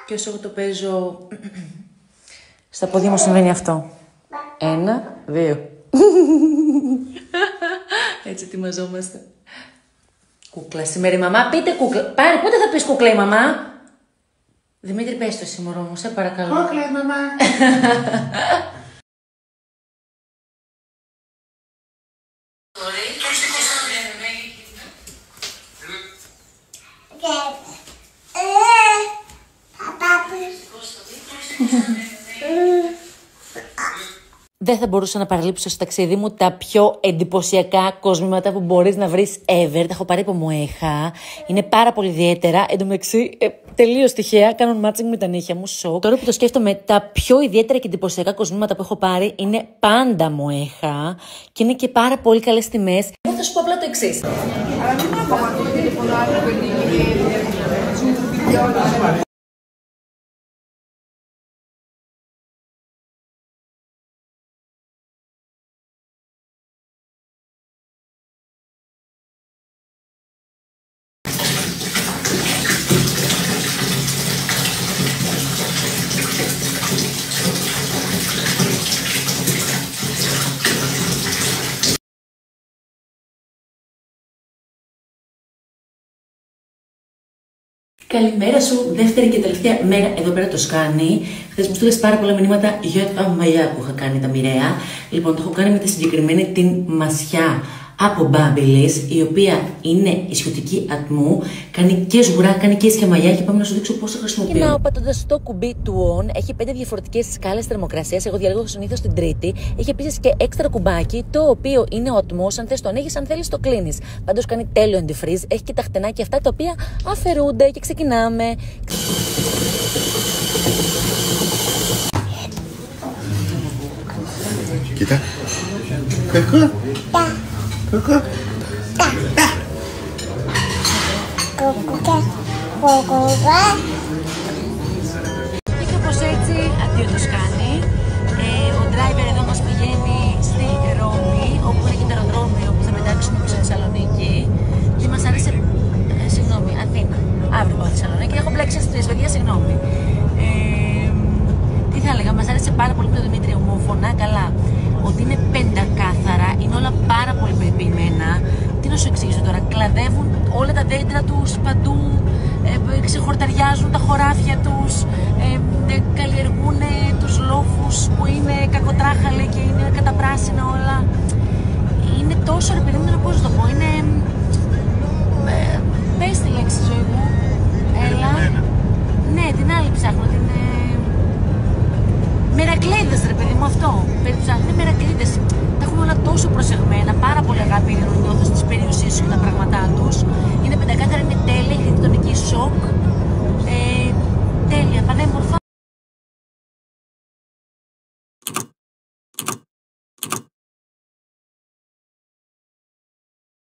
Και όσο εγώ το παίζω, στα πόδια μου συμβαίνει αυτό. 1, 2. Έτσι ετοιμαζόμαστε. Κούκλα σήμερα η μαμά. Πείτε κούκλα. Πάρε, πότε θα πεις κούκλα η μαμά. Δημήτρη, πες το εσύ μωρό μου, σε παρακαλώ. Κούκλα η μαμά. Δεν θα μπορούσα να παραλείψω στο ταξίδι μου τα πιο εντυπωσιακά κοσμήματα που μπορείς να βρεις ever. Τα έχω πάρει από Μοέχα. Είναι πάρα πολύ ιδιαίτερα. Εν τω μεταξύ, τελείως τυχαία, κάνουν matching με τα νύχια μου. Σοκ. Τώρα που το σκέφτομαι, τα πιο ιδιαίτερα και εντυπωσιακά κοσμήματα που έχω πάρει είναι πάντα Μοέχα και είναι και πάρα πολύ καλές τιμές. Εγώ θα σου πω απλά το εξής. Καλημέρα σου, δεύτερη και τελευταία μέρα εδώ πέρα το σκάνι. Χθες μου στείλες πάρα πολλά μηνύματα για τα μαλλιά που είχα κάνει τα μοιραία. Λοιπόν, το έχω κάνει με τη συγκεκριμένη την μασιά από Babyliss, η οποία είναι ισιωτική ατμού, κάνει και σγουρά, κάνει και ίσια μαλλιά και πάμε να σου δείξω πώς θα χρησιμοποιώ. Κοινάω πατώντας το κουμπί του on, έχει 5 διαφορετικές σκάλες θερμοκρασίας, εγώ διαλέγω συνήθως την τρίτη. Έχει επίσης και έξτρα κουμπάκι, το οποίο είναι ο ατμός, αν θες το ανοίγεις, αν θέλεις το κλείνεις. Πάντως κάνει τέλειο antifreeze, έχει και τα χτενάκια αυτά τα οποία αφαιρούνται και ξεκινάμε. Κοίτα. Κακό. Κακό. Και κάπως έτσι, αντίο το σκάνι. Ο driver εδώ μας πηγαίνει στη Ρώμη, όπου είναι και το αεροδρόμιο που θα μετάξουμε προς Θεσσαλονίκη. Και μας άρεσε, συγγνώμη, Αθήνα. Αύριο πάω Θεσσαλονίκη, έχω μπλέξει στις τρεις, παιδιά, συγγνώμη. Τι θα έλεγα, μας άρεσε πάρα πολύ με τον Δημήτρη, ομόφωνα, καλά. Ότι είναι πεντακάθαρα, είναι όλα πάρα πολύ περιποιημένα. Τι να σου εξηγήσω τώρα, κλαδεύουν όλα τα δέντρα τους παντού, ξεχορταριάζουν τα χωράφια τους, καλλιεργούν τους λόφους που είναι κακοτράχαλοι και είναι καταπράσινα όλα. Είναι τόσο ρε παιδί μου, πώς να το πω, είναι... πες τη λέξη ζωή μου, έλα. Ναι, την άλλη ψάχνω, την... Μερακλείδες ρε παιδί μου, αυτό. Περίπου είναι μερακλείδες. Τα έχουν όλα τόσο προσεγμένα, πάρα πολύ αγάπη νιώθω